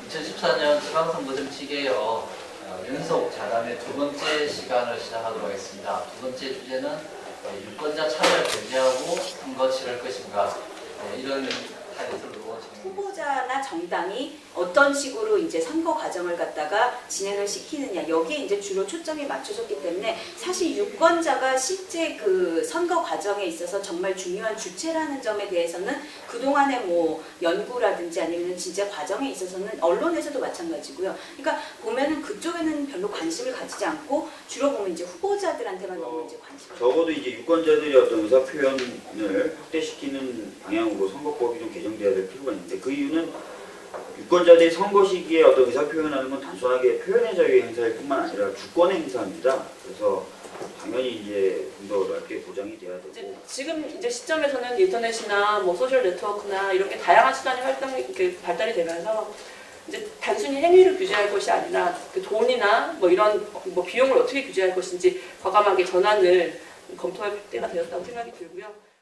2014년 지방선거 정치 개혁 연속 자담의 두 번째 시간을 시작하도록 하겠습니다. 두 번째 주제는 유권자 참여를 배제하고 선거 치를 것인가, 이런 타이틀로 후보자나 정당이 어떤 식으로 이제 선거 과정을 갖다가 진행을 시키느냐, 여기에 이제 주로 초점이 맞춰졌기 때문에 사실 유권자가 실제 그 선거 과정에 있어서 정말 중요한 주체라는 점에 대해서는 그동안의 뭐 연구라든지 아니면 진짜 과정에 있어서는 언론에서도 마찬가지고요. 그러니까 보면은 그쪽에는 별로 관심을 가지지 않고 주로 보면 이제 후보자들한테만 너무 이제 관심을 적어도 이제 유권자들이 어떤 의사 표현을 확대시키는 방향으로 선거법이 좀 개정돼야 될 필요가 있는데, 그 이유는 유권자들이 선거 시기에 어떤 의사 표현하는 건 단순하게 표현의 자유 행사일 뿐만 아니라 주권의 행사입니다. 그래서 당연히 이제 좀 더 넓게 보장이 돼야 되고, 지금 이제 시점에서는 인터넷이나 뭐 소셜 네트워크나 이렇게 다양한 수단이 발달이 되면서 이제 단순히 행위를 규제할 것이 아니라 그 돈이나 뭐 이런 뭐 비용을 어떻게 규제할 것인지 과감하게 전환을 검토할 때가 되었다고 생각이 들고요.